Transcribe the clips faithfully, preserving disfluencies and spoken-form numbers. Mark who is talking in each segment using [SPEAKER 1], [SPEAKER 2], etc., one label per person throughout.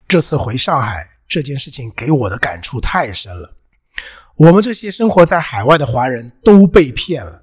[SPEAKER 1] 这次回上海，这件事情给我的感触太深了。我们这些生活在海外的华人都被骗了。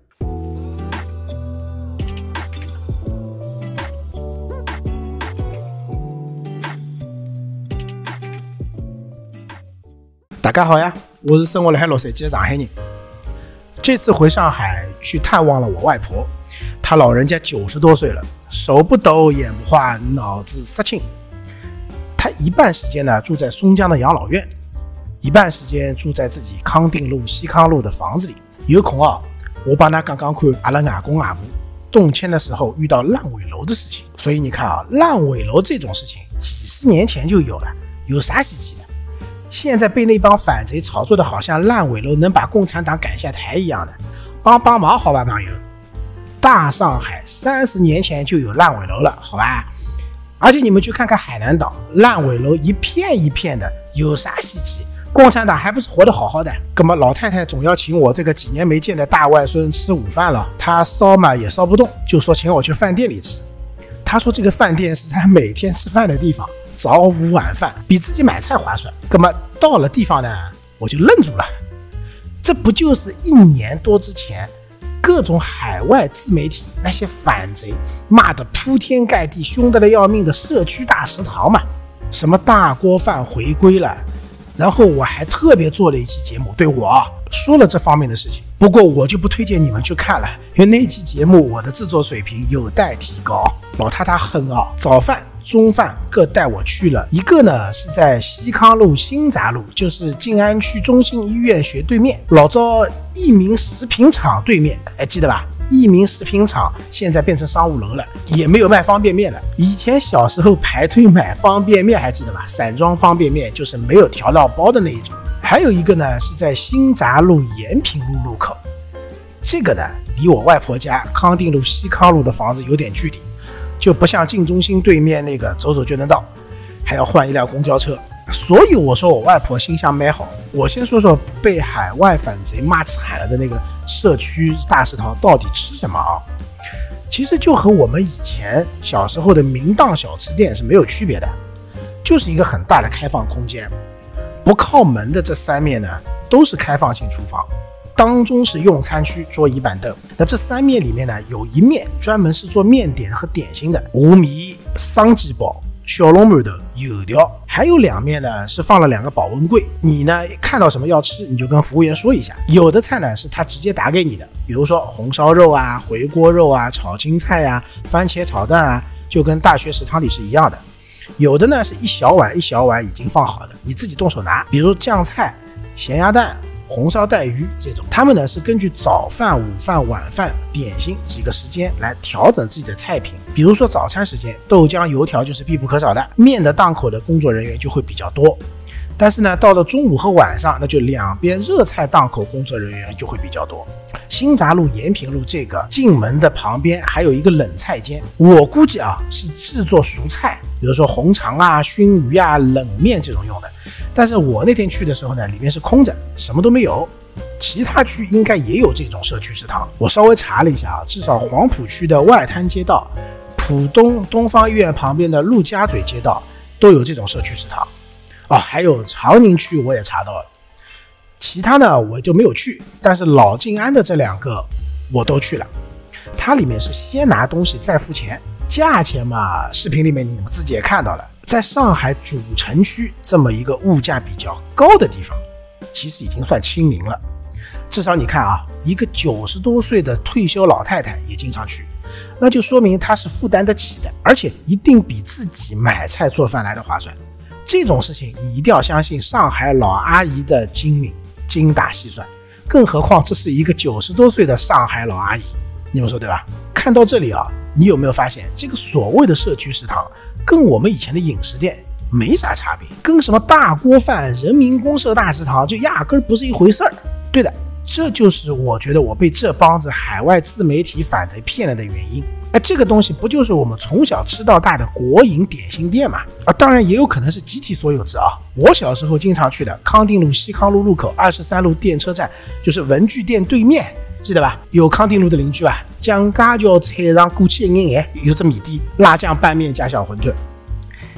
[SPEAKER 1] 大家好呀，我是生活了海洛杉矶的上海人。这次回上海去探望了我外婆，她老人家九十多岁了，手不抖，眼不花，脑子杀青。她一半时间呢住在松江的养老院，一半时间住在自己康定路、西康路的房子里。有空啊，我帮她讲讲看阿拉外公外婆动迁的时候遇到烂尾楼的事情。所以你看啊，烂尾楼这种事情几十年前就有了，有啥稀奇的？现在被那帮反贼炒作的好像烂尾楼能把共产党赶下台一样的，帮帮忙好吧朋友。大上海三十年前就有烂尾楼了，好吧？而且你们去看看海南岛，烂尾楼一片一片的，有啥稀奇？共产党还不是活得好好的？那么老太太总要请我这个几年没见的大外孙吃午饭了，她烧嘛也烧不动，就说请我去饭店里吃。她说这个饭店是她每天吃饭的地方，早午晚饭比自己买菜划算。那么到了地方呢，我就愣住了，这不就是一年多之前各种海外自媒体那些反贼骂得铺天盖地、凶得了要命的社区大食堂嘛？什么大锅饭回归了，然后我还特别做了一期节目，对我说了这方面的事情。不过我就不推荐你们去看了，因为那期节目我的制作水平有待提高。老太太很啊，早饭中饭各带我去了，一个呢是在西康路新闸路，就是静安区中心医院学对面，老早益民食品厂对面，哎，记得吧？益民食品厂现在变成商务楼了，也没有卖方便面了。以前小时候排队买方便面还记得吧？散装方便面就是没有调料包的那一种。还有一个呢是在新闸路延平路路口，这个呢离我外婆家康定路西康路的房子有点距离，就不像劲中心对面那个走走就能到，还要换一辆公交车。所以我说我外婆心想蛮好。我先说说被海外反贼骂惨了的那个社区大食堂到底吃什么啊？其实就和我们以前小时候的明档小吃店是没有区别的，就是一个很大的开放空间，不靠门的这三面呢都是开放性厨房，当中是用餐区，桌椅板凳。那这三面里面呢，有一面专门是做面点和点心的，五米、生鸡煲、小笼馒头、油条。还有两面呢是放了两个保温柜，你呢看到什么要吃，你就跟服务员说一下。有的菜呢是他直接打给你的，比如说红烧肉啊、回锅肉啊、炒青菜啊、番茄炒蛋啊，就跟大学食堂里是一样的。有的呢是一小碗一小碗已经放好的，你自己动手拿，比如酱菜、咸鸭蛋、红烧带鱼这种。他们呢是根据早饭、午饭、晚饭、点心几个时间来调整自己的菜品。比如说早餐时间，豆浆油条就是必不可少的，面的档口的工作人员就会比较多。但是呢到了中午和晚上，那就两边热菜档口工作人员就会比较多。新闸路、延平路这个进门的旁边还有一个冷菜间，我估计啊是制作熟菜，比如说红肠啊、熏鱼啊、冷面这种用的。但是我那天去的时候呢，里面是空着，什么都没有。其他区应该也有这种社区食堂，我稍微查了一下啊，至少黄浦区的外滩街道、浦东东方医院旁边的陆家嘴街道都有这种社区食堂。哦，还有长宁区我也查到了，其他呢我就没有去，但是老静安的这两个我都去了。它里面是先拿东西再付钱，价钱嘛，视频里面你们自己也看到了。在上海主城区这么一个物价比较高的地方，其实已经算亲民了。至少你看啊，一个九十多岁的退休老太太也经常去，那就说明她是负担得起的，而且一定比自己买菜做饭来的划算。这种事情你一定要相信上海老阿姨的精明、精打细算，更何况这是一个九十多岁的上海老阿姨，你们说对吧？看到这里啊，你有没有发现这个所谓的社区食堂跟我们以前的饮食店没啥差别，跟什么大锅饭、人民公社大食堂就压根不是一回事儿。对的，这就是我觉得我被这帮子海外自媒体反贼骗了的原因。哎，这个东西不就是我们从小吃到大的国营点心店嘛？啊，当然也有可能是集体所有制啊。我小时候经常去的康定路西康路路口二十三路电车站，就是文具店对面，记得吧？有康定路的邻居啊，蒋家桥菜场过去一眼眼有只米店，辣酱拌面加小馄饨。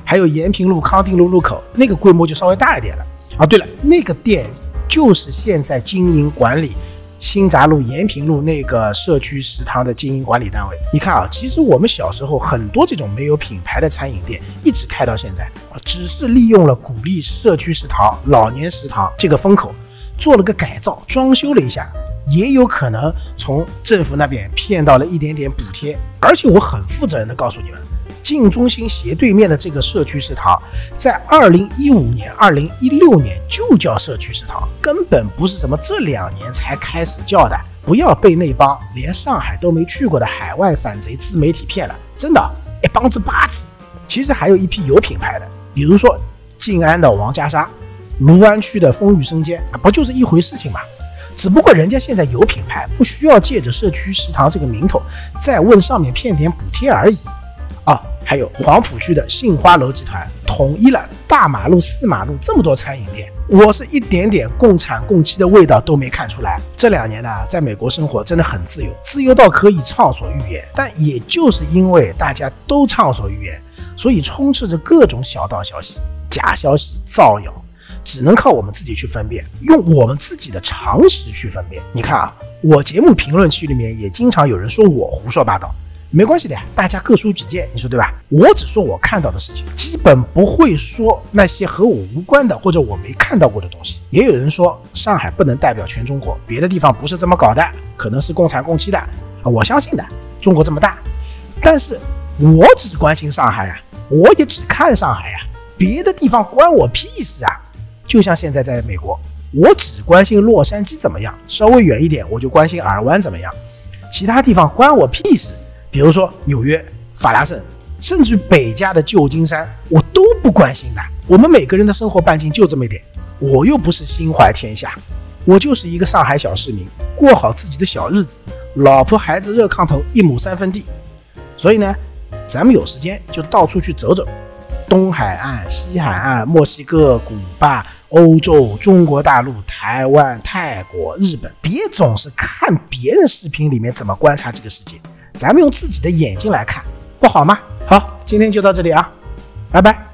[SPEAKER 1] 还有延平路、康定路路口，那个规模就稍微大一点了啊。对了，那个店就是现在经营管理新闸路、延平路那个社区食堂的经营管理单位。你看啊，其实我们小时候很多这种没有品牌的餐饮店一直开到现在啊，只是利用了鼓励社区食堂、老年食堂这个风口，做了个改造，装修了一下，也有可能从政府那边骗到了一点点补贴。而且我很负责任的告诉你们，劲中心斜对面的这个社区食堂，在二零一五年、二零一六年就叫社区食堂，根本不是什么这两年才开始叫的。不要被那帮连上海都没去过的海外反贼自媒体骗了，真的，一帮子八字。其实还有一批有品牌的，比如说静安的王家沙、卢湾区的丰裕生煎，不就是一回事情吗？只不过人家现在有品牌，不需要借着社区食堂这个名头再问上面骗点补贴而已。啊，还有黄浦区的杏花楼集团统一了大马路、四马路这么多餐饮店，我是一点点共产共妻的味道都没看出来。这两年呢，在美国生活真的很自由，自由到可以畅所欲言。但也就是因为大家都畅所欲言，所以充斥着各种小道消息、假消息、造谣，只能靠我们自己去分辨，用我们自己的常识去分辨。你看啊，我节目评论区里面也经常有人说我胡说八道，没关系的呀，大家各抒己见，你说对吧？我只说我看到的事情，基本不会说那些和我无关的或者我没看到过的东西。也有人说上海不能代表全中国，别的地方不是这么搞的，可能是共产共妻的，我相信的，中国这么大。但是我只关心上海啊，我也只看上海啊，别的地方关我屁事啊。就像现在在美国，我只关心洛杉矶怎么样，稍微远一点我就关心尔湾怎么样，其他地方关我屁事。比如说纽约、法拉盛，甚至北加的旧金山，我都不关心的。我们每个人的生活半径就这么一点，我又不是心怀天下，我就是一个上海小市民，过好自己的小日子，老婆孩子热炕头，一亩三分地。所以呢，咱们有时间就到处去走走，东海岸、西海岸、墨西哥、古巴、欧洲、中国大陆、台湾、泰国、日本，别总是看别人视频里面怎么观察这个世界，咱们用自己的眼睛来看，不好吗？好，今天就到这里啊，拜拜。